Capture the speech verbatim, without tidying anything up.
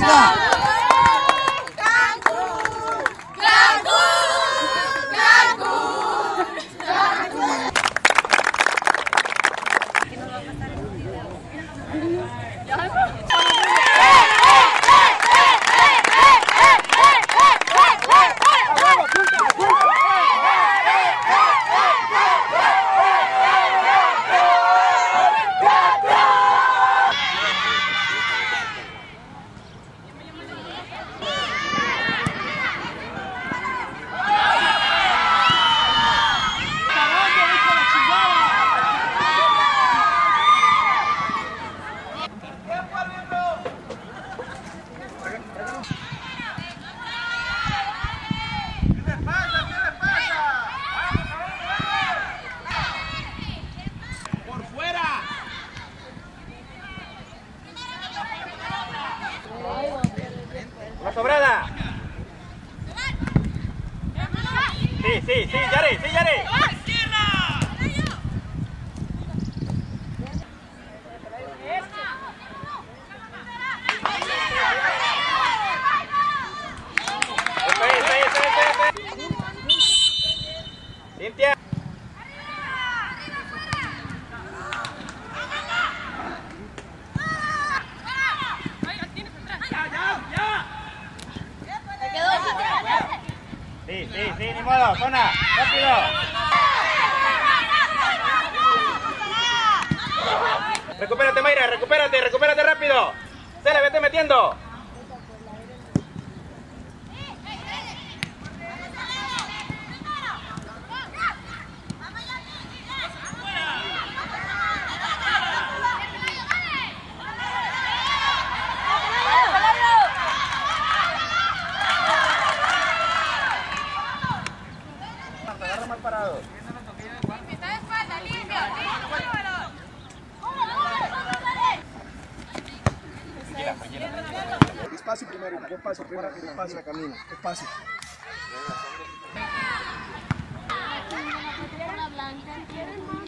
Venga. La sobrada. Sí, sí, sí, Yare, sí, Yare. Cintia. Sí, sí, sí, ni modo, zona, rápido. Recupérate, Mayra, recupérate, recupérate rápido. Cele, vete metiendo. Agarra mal parado. Está de espalda, limpio, limpio. Despacio primero, despacio, primero, despacio, camina, despacio. La blanca, ¿quieren más?